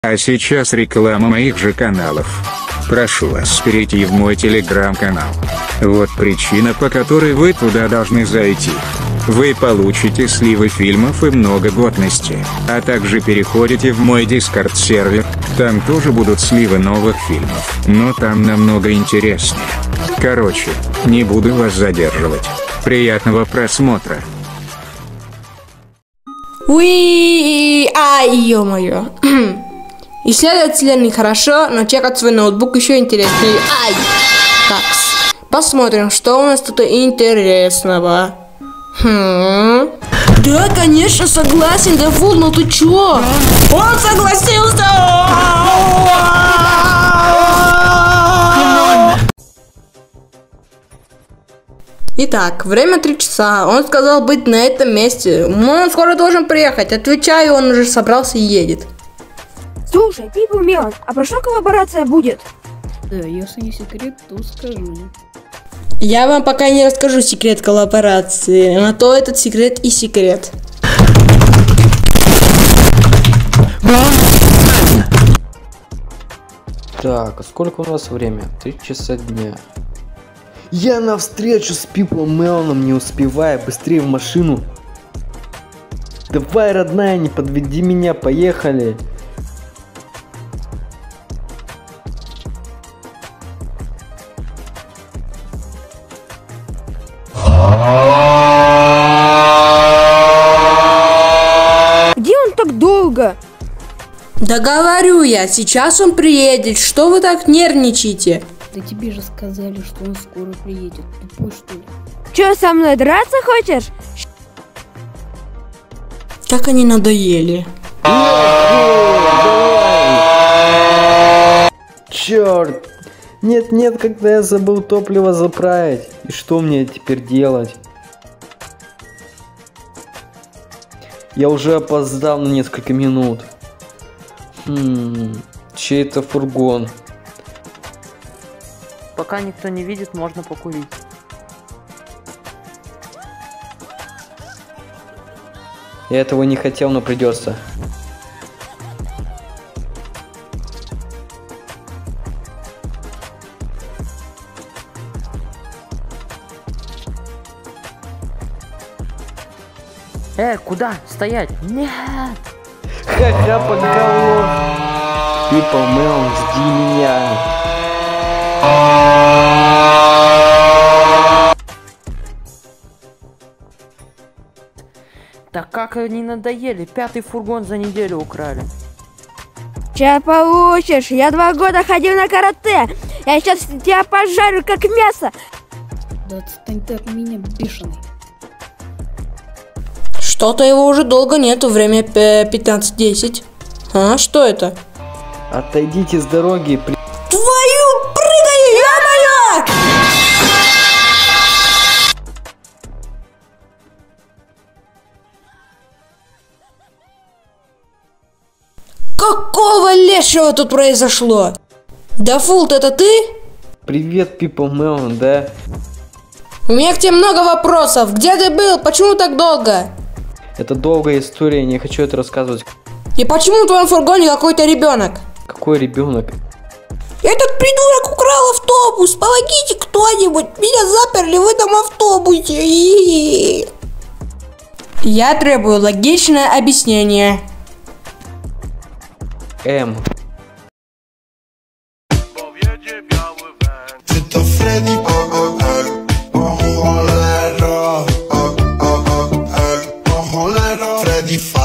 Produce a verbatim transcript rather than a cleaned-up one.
А сейчас реклама моих же каналов. Прошу вас перейти в мой телеграм-канал. Вот причина, по которой вы туда должны зайти. Вы получите сливы фильмов и много годности, а также переходите в мой дискорд сервер, там тоже будут сливы новых фильмов, но там намного интереснее. Короче, не буду вас задерживать. Приятного просмотра. Уи, ай, ё-моё. Исследовать вселенную хорошо, но чекать свой ноутбук еще интереснее. Ай! Такс. Посмотрим, что у нас тут интересного. Хм. Да, конечно, согласен, Дафул, но ты чё? Он согласился! Итак, время три часа. Он сказал быть на этом месте. Он скоро должен приехать. Отвечаю, он уже собрался и едет. Слушай, Пипа Мелон, а про что коллаборация будет? Да, если не секрет, то скажу. Я вам пока не расскажу секрет коллаборации, на то этот секрет и секрет. Так, а сколько у нас время? Три часа дня. Я на встречу с Пипом Мелоном не успеваю, быстрее в машину. Давай, родная, не подведи меня, поехали. Где он так долго? Да говорю я, сейчас он приедет, что вы так нервничаете? Да тебе же сказали, что он скоро приедет. Тупой, что ли? Че, со мной драться хочешь? Как они надоели. Черт! Нет, нет, когда я забыл топливо заправить. И что мне теперь делать? Я уже опоздал на несколько минут. Хм, чей-то фургон. Пока никто не видит, можно покурить. Я этого не хотел, но придется. Э, куда? Стоять! Нет! Ха-ха, по голове. Пипа Мелон, жди меня. Так как они надоели, пятый фургон за неделю украли. Сейчас получишь, я два года ходил на карате. Я сейчас тебя пожарю как мясо. Да отстань ты от меня, бешеный. Что-то его уже долго нету, время пятнадцать десять. А, что это? Отойдите с дороги. При... Твою прыгаю, ё-моё! Какого лешего тут произошло? Дафулт, это ты? Привет, Пипа Мелон, да? У меня к тебе много вопросов. Где ты был? Почему так долго? Это долгая история, не хочу это рассказывать. И почему в твоем фургоне какой-то ребенок? Какой ребенок? Этот придурок украл автобус. Помогите кто-нибудь. Меня заперли в этом автобусе. Я требую логичное объяснение. М. Это Фредди, Фредди